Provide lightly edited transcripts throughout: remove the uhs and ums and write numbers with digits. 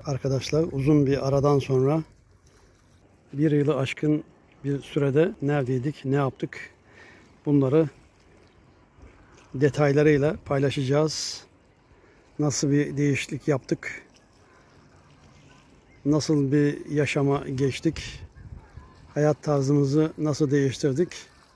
Arkadaşlar, uzun bir aradan sonra bir yılı aşkın bir sürede neredeydik, ne yaptık, bunları detaylarıyla paylaşacağız. Nasıl bir değişiklik yaptık, nasıl bir yaşama geçtik, hayat tarzımızı nasıl değiştirdik,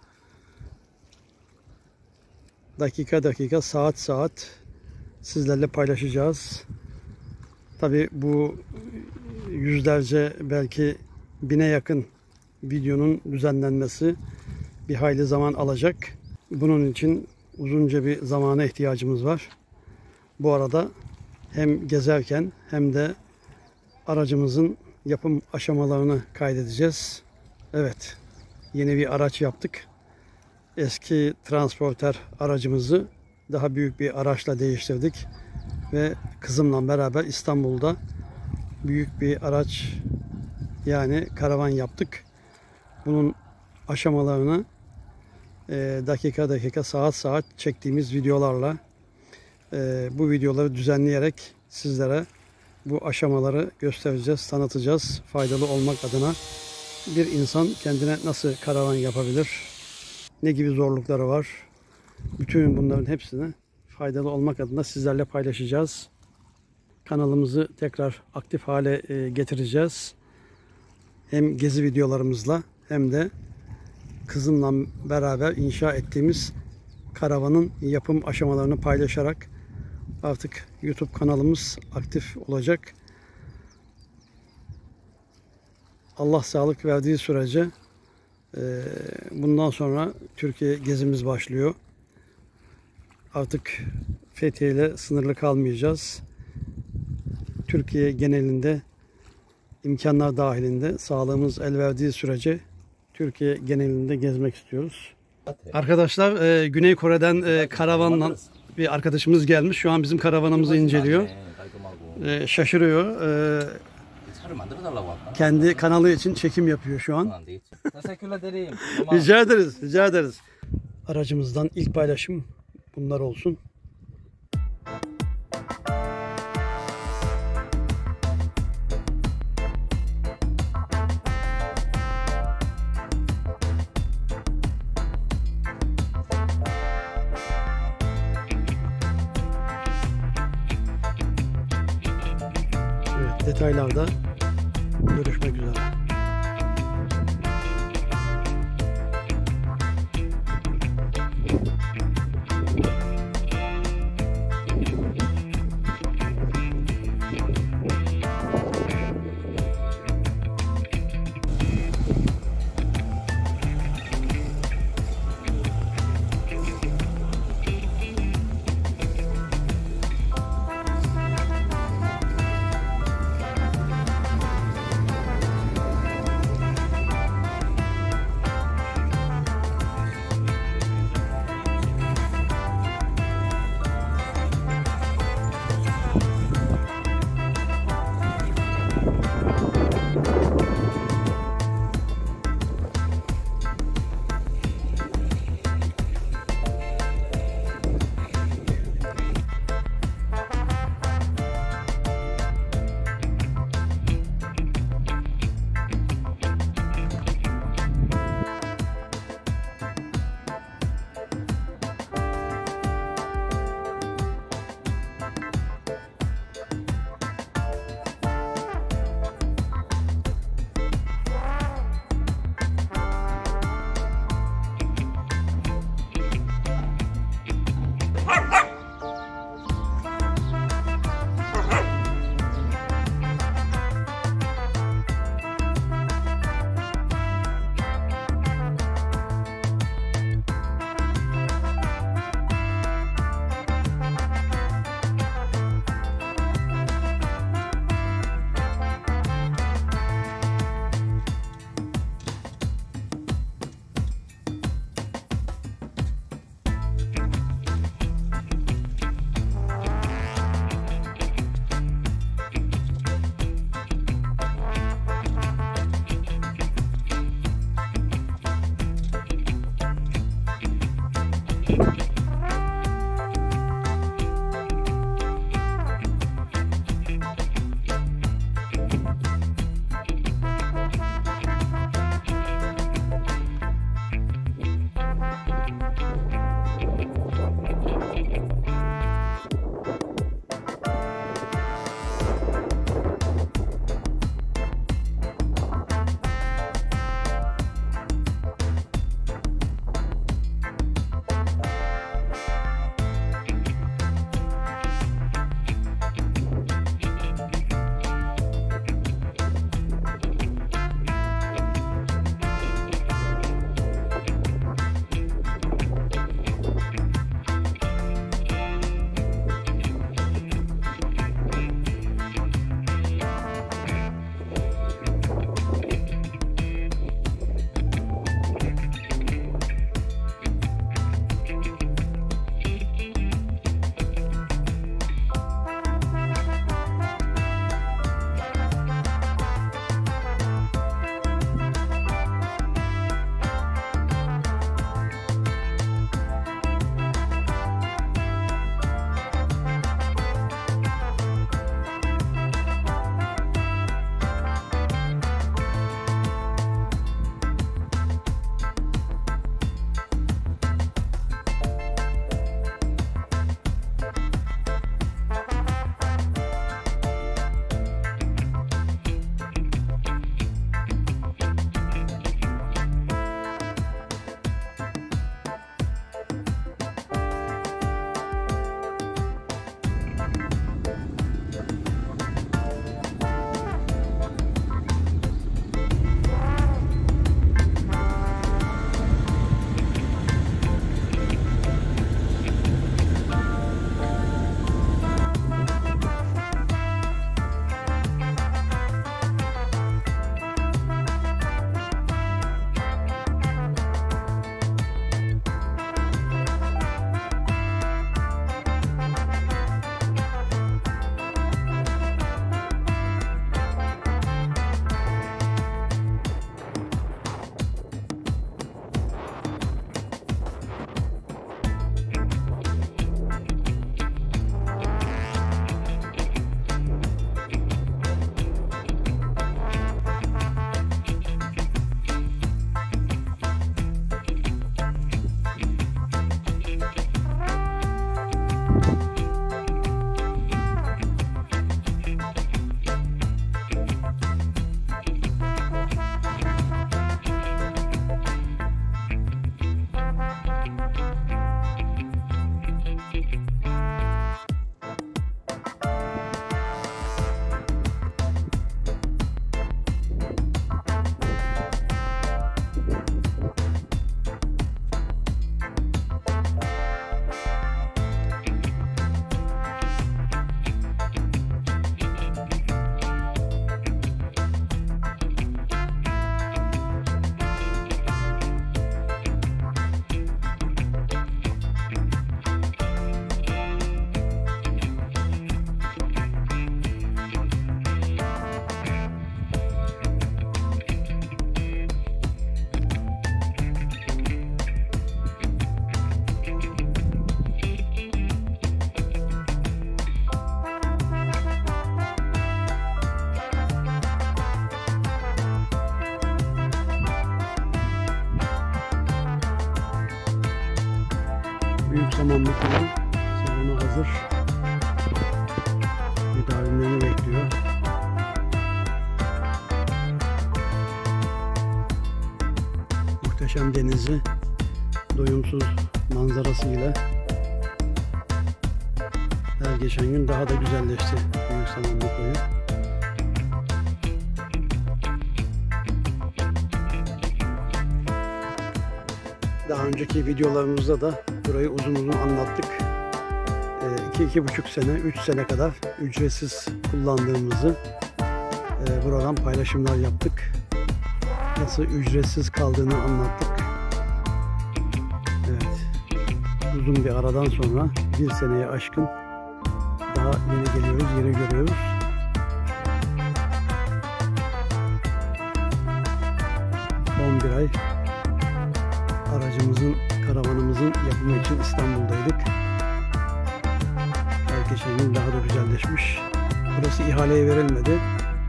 dakika dakika, saat saat sizlerle paylaşacağız. Tabi bu yüzlerce, belki 1000'e yakın videonun düzenlenmesi bir hayli zaman alacak. Bunun için uzunca bir zamana ihtiyacımız var. Bu arada hem gezerken hem de aracımızın yapım aşamalarını kaydedeceğiz. Evet, yeni bir araç yaptık. Eski transporter aracımızı daha büyük bir araçla değiştirdik. Ve kızımla beraber İstanbul'da büyük bir araç, yani karavan yaptık. Bunun aşamalarını dakika dakika, saat saat çektiğimiz videolarla, bu videoları düzenleyerek sizlere bu aşamaları göstereceğiz, tanıtacağız. Faydalı olmak adına bir insan kendine nasıl karavan yapabilir, ne gibi zorlukları var, bütün bunların hepsini faydalı olmak adına sizlerle paylaşacağız. Kanalımızı tekrar aktif hale getireceğiz. Hem gezi videolarımızla hem de kızımla beraber inşa ettiğimiz karavanın yapım aşamalarını paylaşarak artık YouTube kanalımız aktif olacak. Allah sağlık verdiği sürece bundan sonra Türkiye gezimiz başlıyor. Artık Fethiye ile sınırlı kalmayacağız. Türkiye genelinde, imkanlar dahilinde, sağlığımız el verdiği sürece Türkiye genelinde gezmek istiyoruz. Arkadaşlar, Güney Kore'den karavanla bir arkadaşımız gelmiş. Şu an bizim karavanımızı inceliyor. Şaşırıyor. Kendi kanalı için çekim yapıyor şu an. Rica ederiz, rica ederiz. Aracımızdan ilk paylaşım bunlar olsun. Evet, detaylarda görüşmek üzere. Büyük samanlı koyu sezona hazır. Müdavimlerini bekliyor. Muhteşem denizi, doyumsuz manzarasıyla her geçen gün daha da güzelleşti Büyük samanlı koyu. Daha önceki videolarımızda da burayı uzun uzun anlattık. 2-2,5 sene, 3 sene kadar ücretsiz kullandığımızı buradan paylaşımlar yaptık. Nasıl ücretsiz kaldığını anlattık. Evet, uzun bir aradan sonra bir seneye aşkın daha yeni geliyoruz, yeni görüyoruz. Son bir ay aracımızın, karavanımızın yapımı için İstanbul'daydık. Her geçen gün daha da güzelleşmiş. Burası ihaleye verilmedi.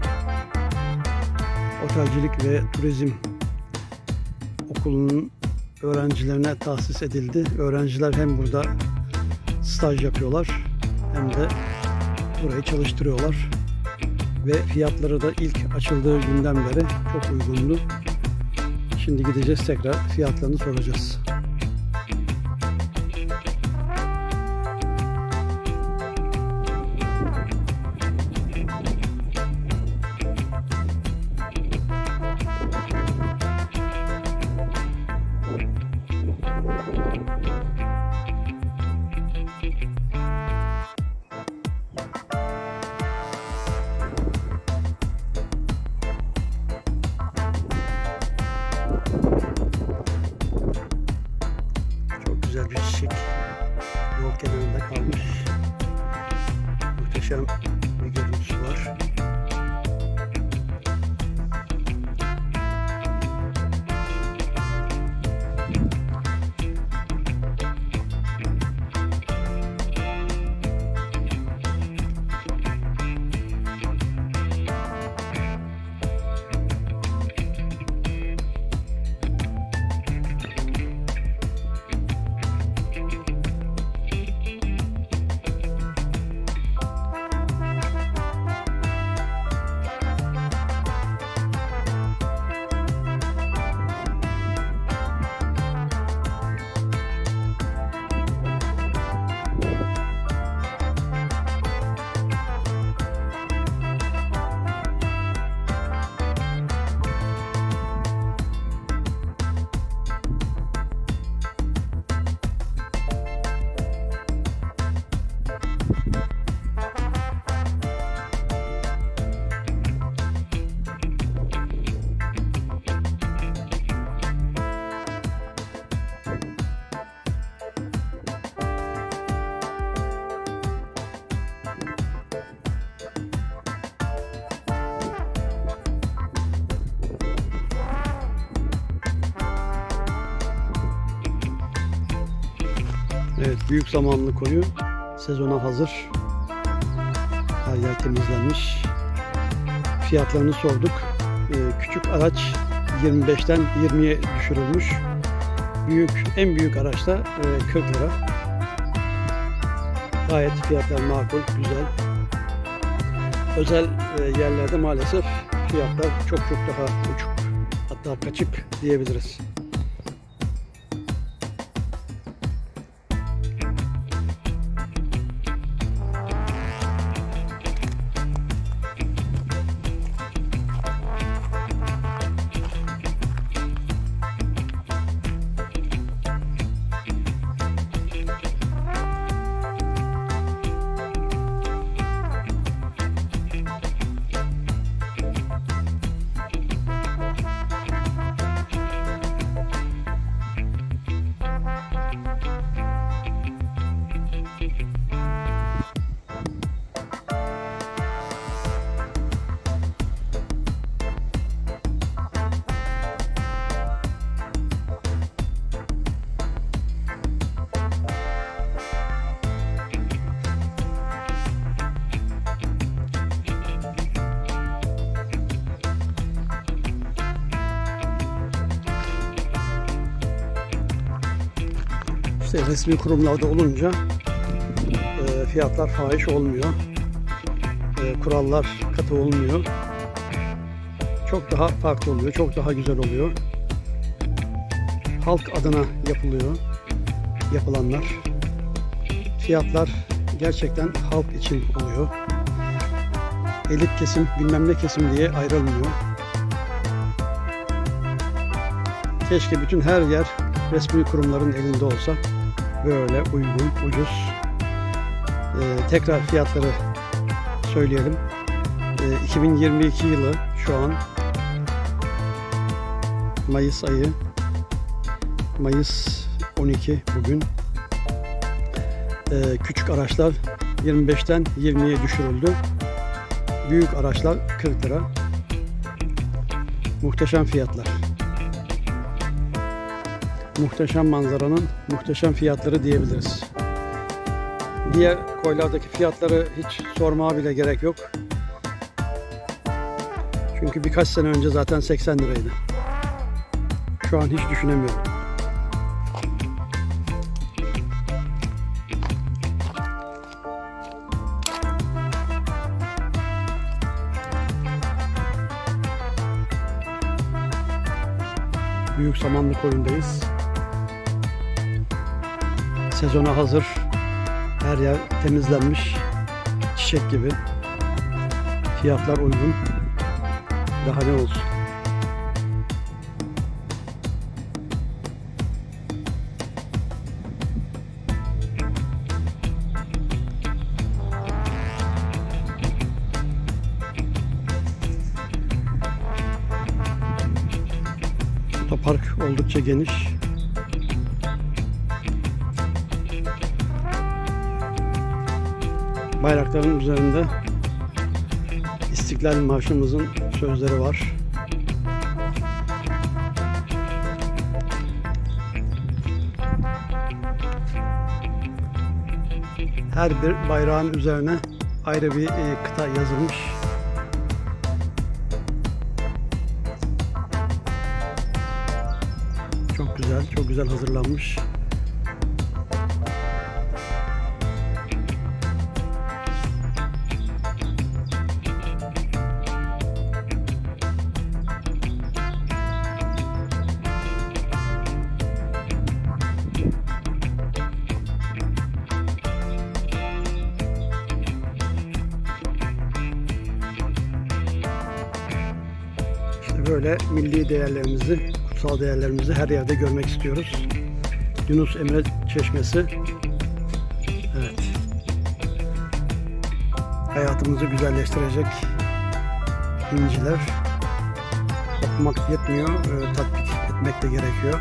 Otelcilik ve Turizm Okulu'nun öğrencilerine tahsis edildi. Öğrenciler hem burada staj yapıyorlar hem de burayı çalıştırıyorlar. Ve fiyatları da ilk açıldığı günden beri çok uygundu. Şimdi gideceğiz, tekrar fiyatlarını soracağız. Güzel bir çiçek yol kenarında kalmış. Muhteşem bir görüntüsü var. Evet, Büyük samanlı koyu sezona hazır. Her yer temizlenmiş. Fiyatlarını sorduk. Küçük araç 25'ten 20'ye düşürülmüş. En büyük araçta 40 lira. Gayet fiyatlar makul, güzel. Özel yerlerde maalesef fiyatlar çok daha uçuk, hatta kaçık diyebiliriz. İşte resmi kurumlarda olunca fiyatlar fahiş olmuyor. Kurallar katı olmuyor. Çok daha farklı oluyor, çok daha güzel oluyor. Halk adına yapılıyor, yapılanlar. Fiyatlar gerçekten halk için oluyor. Elit kesim, bilmem ne kesim diye ayrılmıyor. Keşke bütün her yer resmi kurumların elinde olsa. Böyle uygun, ucuz. Tekrar fiyatları söyleyelim. 2022 yılı şu an Mayıs ayı. Mayıs 12 bugün. Küçük araçlar 25'ten 20'ye düşürüldü. Büyük araçlar 40 lira. Muhteşem fiyatlar. Muhteşem manzaranın muhteşem fiyatları diyebiliriz. Diğer koylardaki fiyatları hiç sormaya bile gerek yok. Çünkü birkaç sene önce zaten 80 liraydı. Şu an hiç düşünemiyorum. Büyük Samanlı Koyun'dayız. Sezona hazır. Her yer temizlenmiş. Çiçek gibi. Fiyatlar uygun. Daha ne olsun. Otopark oldukça geniş. Bayrakların üzerinde İstiklal Marşımızın sözleri var. Her bir bayrağın üzerine ayrı bir kıta yazılmış. Çok güzel, çok güzel hazırlanmış. Böyle milli değerlerimizi, kutsal değerlerimizi her yerde görmek istiyoruz. Yunus Emre Çeşmesi. Evet. Hayatımızı güzelleştirecek inciler. Okumak yetmiyor, tatbik etmek de gerekiyor.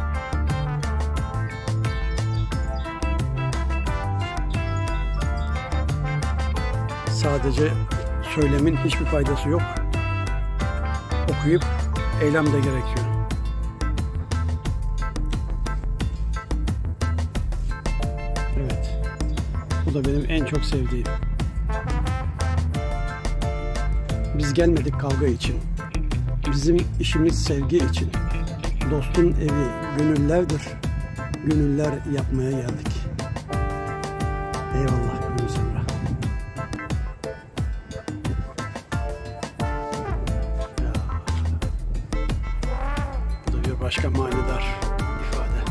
Sadece söylemin hiçbir faydası yok. Okuyup eylem de gerekiyor. Evet. Bu da benim en çok sevdiğim. Biz gelmedik kavga için. Bizim işimiz sevgi için. Dostun evi gönüllerdir. Gönüller yapmaya geldik. Eyvallah Yunus Emre. Başka manidar ifade.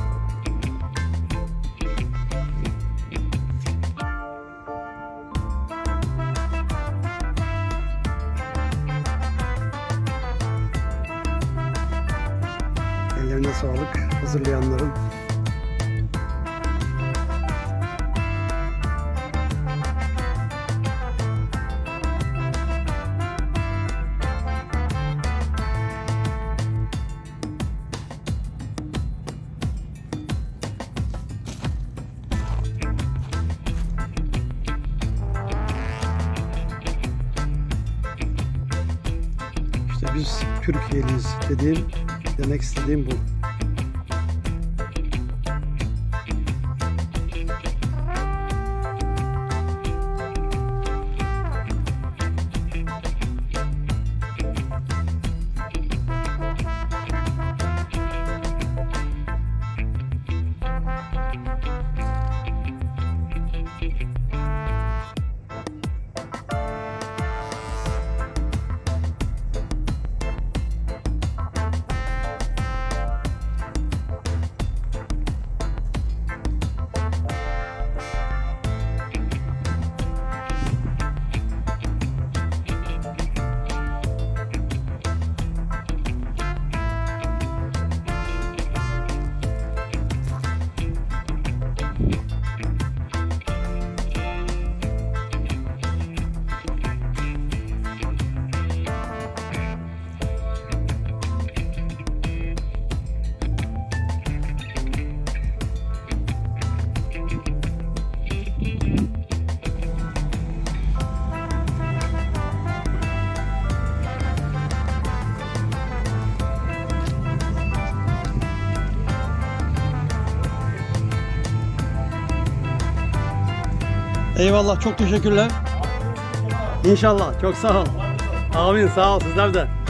Ellerine sağlık hazırlayanların. Biz Türkiye'liyiz demek istediğim bu. Eyvallah, çok teşekkürler. İnşallah, çok sağ ol. Amin, sağ ol, sizler de.